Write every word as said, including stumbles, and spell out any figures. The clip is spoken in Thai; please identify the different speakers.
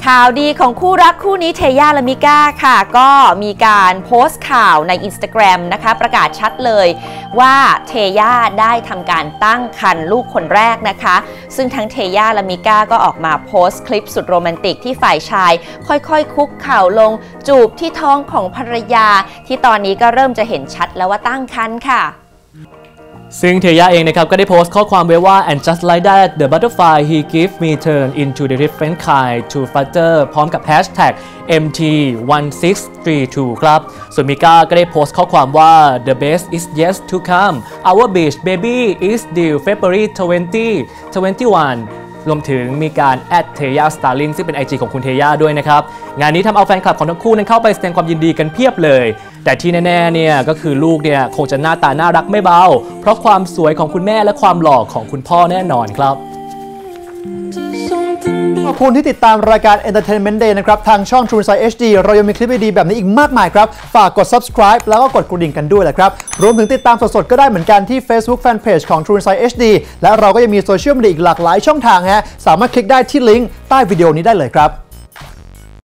Speaker 1: ข่าวดีของคู่รักคู่นี้เทย่าและมิก้าค่ะก็มีการโพสต์ข่าวใน Instagram นะคะประกาศชัดเลยว่าเทย่าได้ทำการตั้งครรภ์ลูกคนแรกนะคะซึ่งทั้งเทย่าและมิก้าก็ออกมาโพสต์คลิปสุดโรแมนติกที่ฝ่ายชายค่อยๆคุกเข่าลงจูบที่ท้องของภรรยาที่ตอนนี้ก็เริ่มจะเห็นชัดแล้วว่าตั้งครรภ์ค่ะ
Speaker 2: ซึ่งเทย่าเองนะครับก็ได้โพสต์ข้อความไว้ว่า and just like that the butterfly he give me turn into the different kind to flutter พร้อมกับ hashtag เอ็ม ที หนึ่ง หก สาม สอง ครับส่วนมิก้าก็ได้โพสต์ข้อความว่า the best is yet to come our beach baby is due February twentieth twenty-oneรวมถึงมีการแอดเทย่าสตาร์ลิงซึ่งเป็น ไอ จี ของคุณเทย่าด้วยนะครับงานนี้ทำเอาแฟนคลับของทั้งคู่นั้นเข้าไปแสดงความยินดีกันเพียบเลยแต่ที่แน่ๆเนี่ยก็คือลูกเนี่ยคงจะหน้าตาน่ารักไม่เบาเพราะความสวยของคุณแม่และความหล่อของคุณพ่อแน่นอนครับ
Speaker 3: ขอบคุณที่ติดตามรายการ Entertainment Day นะครับทางช่อง True Insight เอช ดี เรายังมีคลิปดีๆแบบนี้อีกมากมายครับฝากกด subscribe แล้วก็กดกระดิ่งกันด้วยแหละครับรวมถึงติดตามสดๆก็ได้เหมือนกันที่ Facebook Fanpage ของ True Insight เอช ดี และเราก็ยังมีโซเชียลมีเดียอีกหลากหลายช่องทางฮะสามารถคลิกได้ที่ลิงก์ใต้วิดีโอนี้ได้เลยครับ